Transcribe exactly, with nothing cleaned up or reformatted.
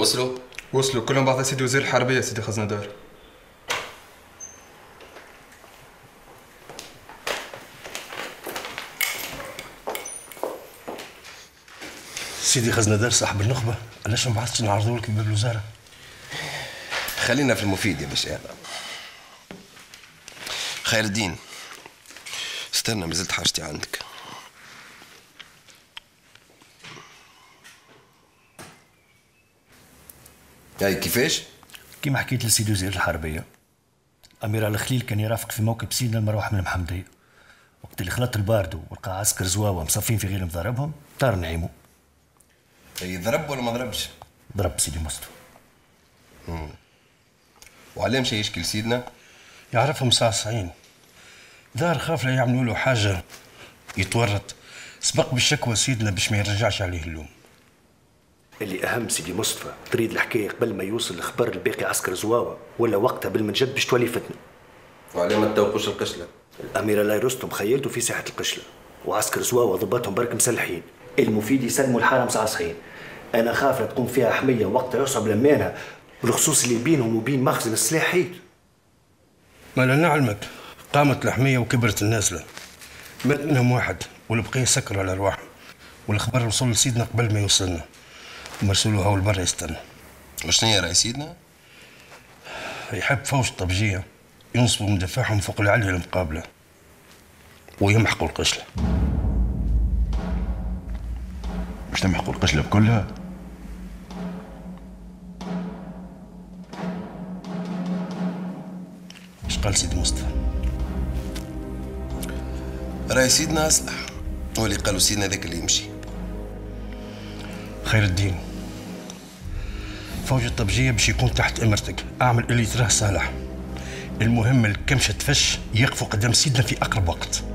وصلوا؟ وصلوا كلهم بعد سيدي وزير الحربية سيدي خزندار. سيدي خزندار صاحب النخبة، علاش ما بعثتش نعرضوا لك باب الوزارة؟ خلينا في المفيد يا باشا. خير الدين، استنى ما زلت حاجتي عندك. هاي كيفاش؟ كيما حكيت لسيدي وزير الحربية، أمير الخليل كان يرافق في موكب سيدنا المروح من المحمدية. وقت اللي خلط الباردو ولقى عسكر زواوة مصفين في غير مضاربهم، طار نعيمو. اي ضرب ولا ما ضربش؟ ضرب سيدي مصطفى. امم وعلاه مشى يشكي سيدنا؟ يعرفهم صاصعين. دار خاف لا يعملوا له حاجة يتورط، سبق بالشكوى سيدنا باش ما يرجعش عليه اللوم. اللي أهم سيدي مصطفى تريد الحكاية قبل ما يوصل الخبر لباقي عسكر زواوة، ولا وقتها بالمنجد باش تولي فتنة. وعلاه ما تتوقوش القشلة؟ الأمير الله رستم خيلته في ساحة القشلة، وعسكر زواوة ضبطهم برك مسلحين. المفيد يسلموا الحارة مصعصعين. أنا خاف لا تقوم فيها حمية وقتها يصعب لمانها، بالخصوص اللي بينهم وبين مخزن السلاح حيد. ما لا نعلمك قامت الحمية وكبرت النازلة، مات منهم واحد والبقية سكروا على أرواحهم، والخبر وصل لسيدنا قبل ما يوصلنا، ومرسلوه هو البر يستنى. وشنو هي رأي سيدنا؟ يحب فوج طبجية ينصبوا مدافعهم فوق العليا المقابلة ويمحقوا القشلة. باش تمحقوا القشلة بكلها؟ ايش قال سيدي مصطفى؟ رأي سيدنا أصلح، هو اللي قالوا سيدنا ذاك اللي يمشي. خير الدين، فوج الطبجية باش يكون تحت امرتك، اعمل اللي تراه صالح. المهم الكمشة تفش يقفوا قدام سيدنا في اقرب وقت.